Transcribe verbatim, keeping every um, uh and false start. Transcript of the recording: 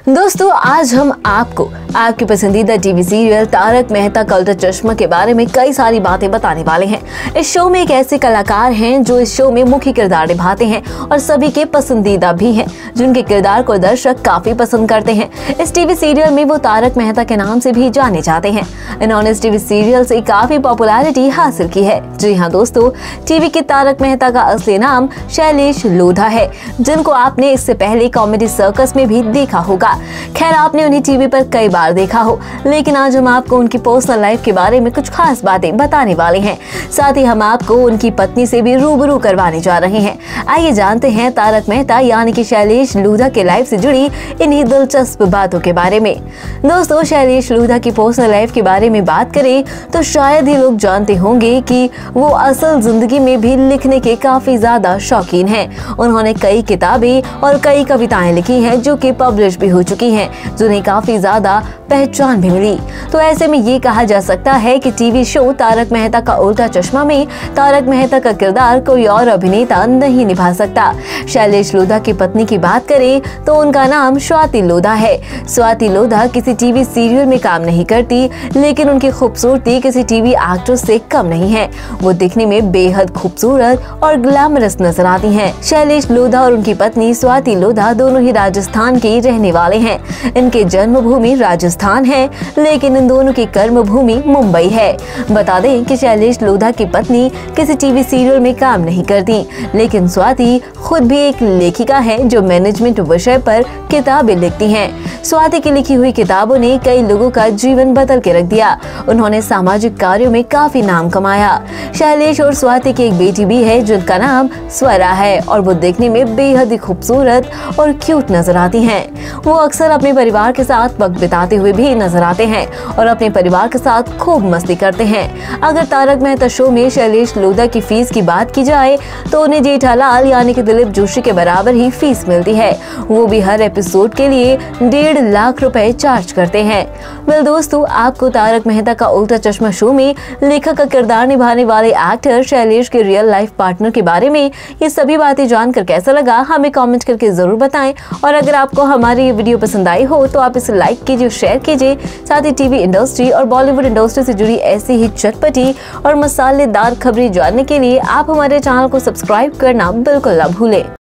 दोस्तों, आज हम आपको आपके पसंदीदा टीवी सीरियल तारक मेहता का उल्टा चश्मा के बारे में कई सारी बातें बताने वाले हैं। इस शो में एक ऐसे कलाकार हैं जो इस शो में मुख्य किरदार निभाते हैं और सभी के पसंदीदा भी हैं, जिनके किरदार को दर्शक काफी पसंद करते हैं। इस टीवी सीरियल में वो तारक मेहता के नाम से भी जाने जाते हैं। इन्होंने इस टीवी सीरियल से काफी पॉपुलैरिटी हासिल की है। जी हाँ दोस्तों, टीवी के तारक मेहता का असली नाम शैलेश लोढ़ा है, जिनको आपने इससे पहले कॉमेडी सर्कस में भी देखा होगा। खैर, आपने उन्हें टीवी पर कई बार देखा हो, लेकिन आज हम आपको उनकी पर्सनल लाइफ के बारे में कुछ खास बातें बताने वाले हैं। साथ ही हम आपको उनकी पत्नी से भी रूबरू करवाने जा रहे हैं। आइए जानते हैं तारक मेहता यानी कि शैलेश लोढ़ा के लाइफ से जुड़ी इन्हीं दिलचस्प बातों के बारे में। दोस्तों, शैलेश लोढ़ा की पर्सनल लाइफ के बारे में बात करें तो शायद ही लोग जानते होंगे कि वो असल जिंदगी में भी लिखने के काफी ज्यादा शौकीन हैं। उन्होंने कई किताबें और कई कविताएं लिखी हैं जो कि पब्लिश भी हो चुकी हैं, जिन्हें काफी ज्यादा पहचान भी मिली। तो ऐसे में ये कहा जा सकता है कि टीवी शो तारक मेहता का उल्टा चश्मा में तारक मेहता का किरदार कोई और अभिनेता नहीं निभा सकता। शैलेश लोढ़ा की पत्नी की बात करें तो उनका नाम स्वाति लोढ़ा है। स्वाति लोढ़ा किसी टीवी सीरियल में काम नहीं करती, लेकिन उनकी खूबसूरती किसी टीवी एक्ट्रेस से कम नहीं है। वो दिखने में बेहद खूबसूरत और ग्लैमरस नजर आती हैं। शैलेश लोढ़ा और उनकी पत्नी स्वाति लोढ़ा दोनों ही राजस्थान के रहने वाले हैं। इनके जन्मभूमि राजस्थान है, लेकिन इन दोनों की कर्मभूमि मुंबई है। बता दें कि शैलेश लोढ़ा की पत्नी किसी टीवी सीरियल में काम नहीं करती, लेकिन स्वाति खुद भी एक लेखिका है जो मैनेजमेंट विषय पर किताबें लिखती हैं। स्वाति की लिखी हुई किताबों ने कई लोगों का जीवन बदल के रख दिया। उन्होंने सामाजिक कार्यों में काफी नाम कमाया। शैलेश और स्वाति की एक बेटी भी है जिनका नाम स्वरा है, और वो देखने में बेहद ही खूबसूरत और क्यूट नजर आती हैं। वो अक्सर अपने परिवार के साथ वक्त बिताते हुए भी नजर आते हैं और अपने परिवार के साथ खूब मस्ती करते हैं। अगर तारक मेहता शो में शैलेश लोढ़ा की फीस की बात की जाए तो उन्हें जेठालाल यानी कि दिलीप जोशी के बराबर ही फीस मिलती है। वो भी हर एपिसोड के लिए डेढ़ लाख रुपए चार्ज करते हैं। वेल दोस्तों, आपको तारक मेहता का उल्टा चश्मा शो में लेखक का किरदार निभाने वाले एक्टर शैलेश के रियल लाइफ पार्टनर के बारे में ये सभी बातें जानकर कैसा लगा, हमें कमेंट करके जरूर बताएं। और अगर आपको हमारी ये वीडियो पसंद आई हो तो आप इसे लाइक कीजिए, शेयर कीजिए। साथ ही टीवी इंडस्ट्री और बॉलीवुड इंडस्ट्री से जुड़ी ऐसी ही चटपटी और मसालेदार खबरें जानने के लिए आप हमारे चैनल को सब्सक्राइब करना बिल्कुल ना भूलें।